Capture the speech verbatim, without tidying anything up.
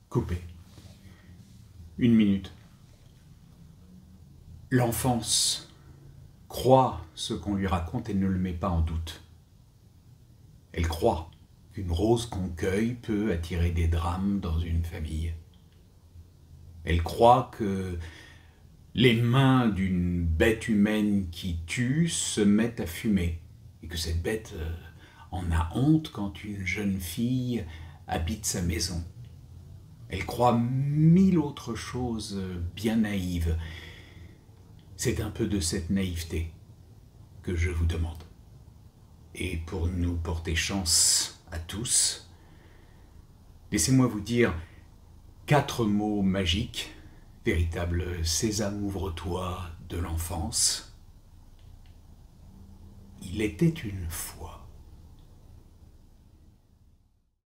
Coupé. Une minute. L'enfance croit ce qu'on lui raconte et ne le met pas en doute. Elle croit qu'une rose qu'on cueille peut attirer des drames dans une famille. Elle croit que les mains d'une bête humaine qui tue se mettent à fumer et que cette bête en a honte quand une jeune fille habite sa maison. Elle croit mille autres choses bien naïves. C'est un peu de cette naïveté que je vous demande. Et pour nous porter chance à tous, laissez-moi vous dire quatre mots magiques, véritable sésame ouvre-toi de l'enfance. Il était une fois.